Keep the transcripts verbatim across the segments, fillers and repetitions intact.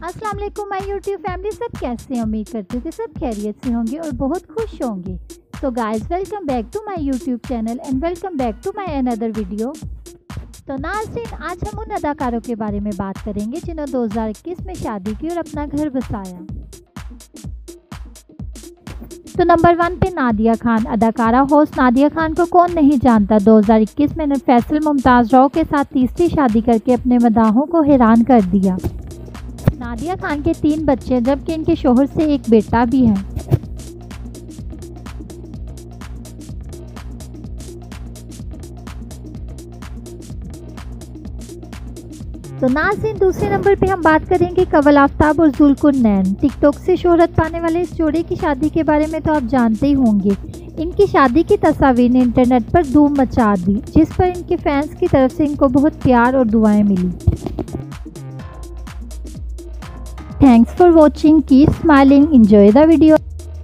अस्सलाम वालेकुम my YouTube family, सब कैसे हैं? उम्मीद करती हूँ कि सब खैरियत से होंगे और बहुत खुश होंगे। तो guys, welcome back to my YouTube channel and welcome back to my another video. तो नाज़रीन, आज हम उन अदाकारों के बारे में बात करेंगे जिन्होंने दो हज़ार इक्कीस में शादी की और अपना घर बसाया। तो नंबर वन पे नादिया खान। अदाकारा होस्ट नादिया खान को कौन नहीं जानता। दो हज़ार इक्कीस में फैसल मुमताज़ राव के साथ तीसरी शादी करके अपने मदाहों को हैरान कर दिया। नादिया खान के तीन बच्चे हैं, जबकि इनके शोहर से एक बेटा भी है। तो नाज़रीन, दूसरे नंबर पे हम बात करेंगे कंवल आफ्ताब और जुल्कुरनैन। टिकटॉक से शोहरत पाने वाले इस जोड़े की शादी के बारे में तो आप जानते ही होंगे। इनकी शादी की तस्वीर ने इंटरनेट पर धूम मचा दी, जिस पर इनके फैंस की तरफ से इनको बहुत प्यार और दुआएं मिली। Thanks for watching, keep smiling, enjoy the video.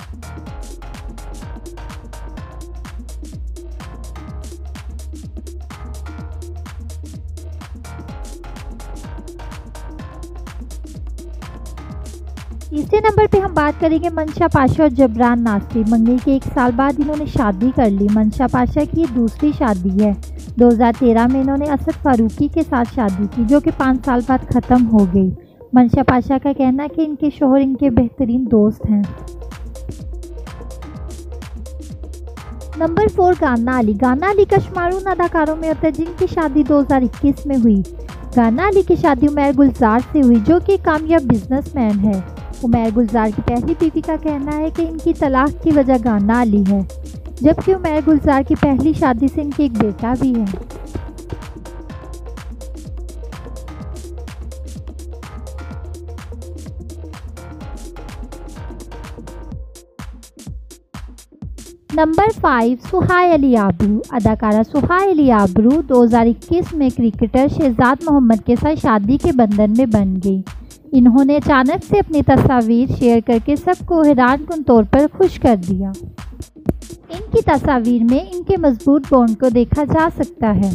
तीसरे नंबर पे हम बात करेंगे मंशा पाशा और जबरान नासिर। मंगनी के एक साल बाद इन्होंने शादी कर ली। मंशा पाशा की ये दूसरी शादी है। दो हज़ार तेरह में इन्होंने असद फारूकी के साथ शादी की, जो कि पाँच साल बाद ख़त्म हो गई। मंशा पाशा का कहना है कि इनके शोहर इनके बेहतरीन दोस्त हैं। नंबर फोर, गाना अली। गाना अली का शुमार उन अदाकारों में होता है जिनकी शादी दो हज़ार इक्कीस में हुई। गाना अली की शादी उमैर गुलजार से हुई, जो कि कामयाब बिजनेसमैन है। उमैर गुलजार की पहली बीवी का कहना है कि इनकी तलाक की वजह गाना अली है, जबकि उमैर गुलजार की पहली शादी से इनके एक बेटा भी है। नंबर फाइव, सुहाय अली आबरू। अदाकारा सुहाय अली आबरू दो हज़ार इक्कीस में क्रिकेटर शहजाद मोहम्मद के साथ शादी के बंधन में बन गई। इन्होंने अचानक से अपनी तस्वीर शेयर करके सबको हैरानकुन तौर पर खुश कर दिया। इनकी तस्वीर में इनके मजबूत बॉन्ड को देखा जा सकता है।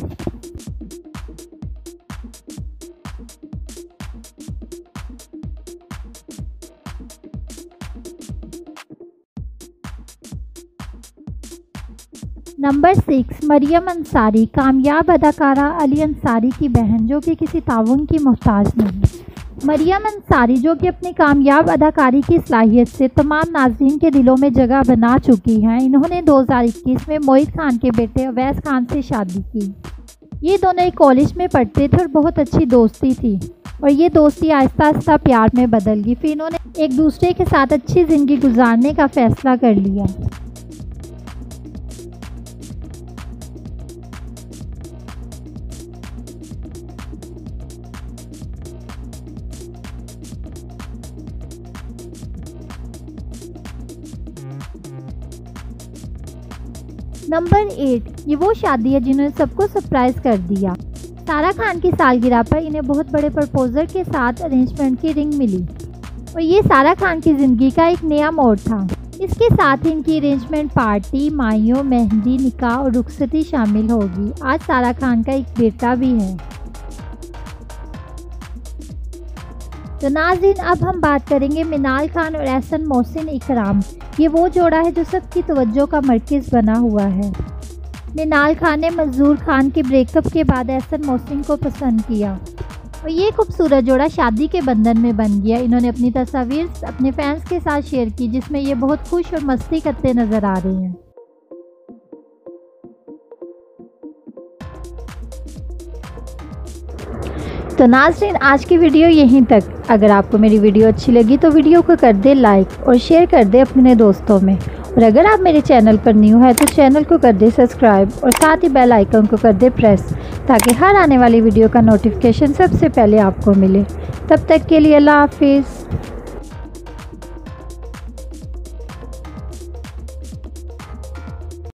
Number six, Mariyam Ansari. कामयाब अदाकारा अली अंसारी की बहन, जो कि किसी ताउन की मोहताज नहीं। मरियम अंसारी, जो कि अपनी कामयाब अदाकारी की सलाहियत से तमाम नाज़रीन के दिलों में जगह बना चुकी हैं, इन्होंने दो हज़ार इक्कीस में मोहित खान के बेटे अवैस खान से शादी की। ये दोनों एक कॉलेज में पढ़ते थे और बहुत अच्छी दोस्ती थी, और ये दोस्ती आहिस्ता आहिस्ता प्यार में बदल गई। फिर इन्होंने एक दूसरे के साथ अच्छी ज़िंदगी गुजारने का फ़ैसला कर लिया। नंबर एट, ये वो शादी है जिन्होंने सबको सरप्राइज कर दिया। सारा खान की सालगिरह पर इन्हें बहुत बड़े प्रपोजल के साथ अरेंजमेंट की रिंग मिली, और ये सारा खान की ज़िंदगी का एक नया मोड़ था। इसके साथ ही इनकी अरेंजमेंट पार्टी, माइयों, मेहंदी, निकाह और रुखसती शामिल होगी। आज सारा खान का एक बेटा भी है। तो नाज़रीन, अब हम बात करेंगे मिनाल खान और एहसन मोहसिन इकराम। ये वो जोड़ा है जो सबकी तवज्जो का मरकज़ बना हुआ है। मिनाल खान ने मंजूर खान के ब्रेकअप के बाद एहसन मोहसिन को पसंद किया, और ये खूबसूरत जोड़ा शादी के बंधन में बन गया। इन्होंने अपनी तस्वीर अपने फैंस के साथ शेयर की, जिसमें ये बहुत खुश और मस्ती करते नज़र आ रहे हैं। तो नाज़रीन, आज की वीडियो यहीं तक। अगर आपको मेरी वीडियो अच्छी लगी तो वीडियो को कर दे लाइक और शेयर कर दे अपने दोस्तों में, और अगर आप मेरे चैनल पर न्यू है तो चैनल को कर दे सब्सक्राइब और साथ ही बेल आइकन को कर दे प्रेस, ताकि हर आने वाली वीडियो का नोटिफिकेशन सबसे पहले आपको मिले। तब तक के लिए अल्लाह हाफिज़।